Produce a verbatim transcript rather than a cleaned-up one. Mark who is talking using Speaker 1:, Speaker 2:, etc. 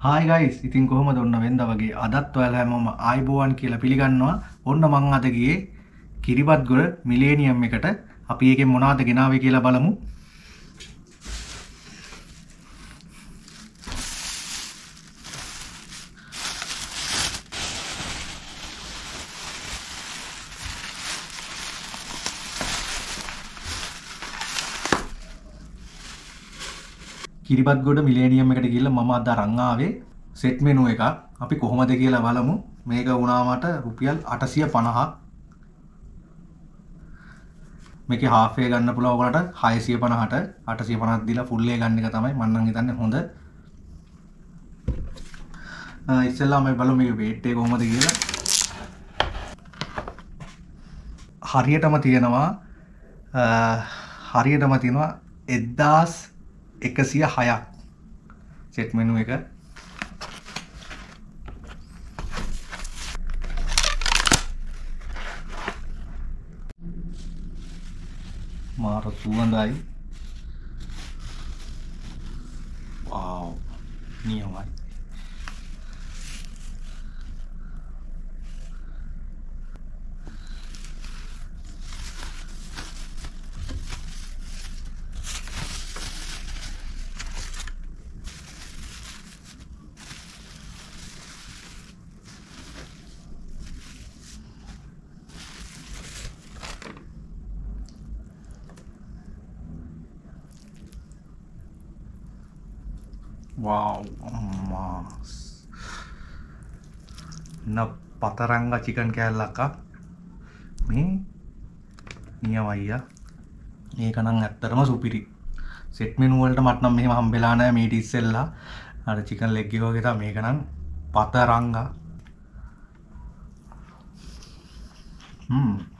Speaker 1: Hi guys ඉතින් කොහොමද ඔන්න වෙන්දා වගේ අදත් ඔයාලා හැමෝම ආයිබෝවන් කියලා පිළිගන්නවා. ඔන්න මං අද ගියේ කිරිබත්ගොඩ මිලේනියම් එකට. අපි ඒකෙන් මොනවද ගෙනාවේ කියලා බලමු. කිරිබත්ගොඩ මිලේනියම් එකට ගිහිල්ලා මම අද අරන් ආවේ සෙට් මෙනු එකක්. අපි කොහොමද කියලා බලමු. මේක වුණා මට රුපියල් අටසිය පනහක්. මේකේ half එක ගන්න පුළුවන් ඔයගලට හයසිය පනහට. අටසිය පනහක් දීලා full එක ගන්න එක තමයි මම නම් හිතන්නේ හොඳ. ඉස්සෙල්ලාම අපි බලමු මේකේ weight එක කොහොමද කියලා. හරියටම තියෙනවා හරියටම තියෙනවා එක්දාස් එකසිය හයක් සෙට් මෙනු එක. මාර සුවඳයි. වව් නියමයි. Wow, emas. Nah, patarangga chicken කෑල්ලක් මේ නියමයි යා. මේක නම් ඇත්තටම සුපිරි. සෙට් මෙනු වලට මට නම් මෙහෙම හම්බෙලා නැහැ මේ ඉතිස්සෙල්ලා. අර chicken leg එක වගේ තමයි මේක නම් පතරංගා. හ්ම්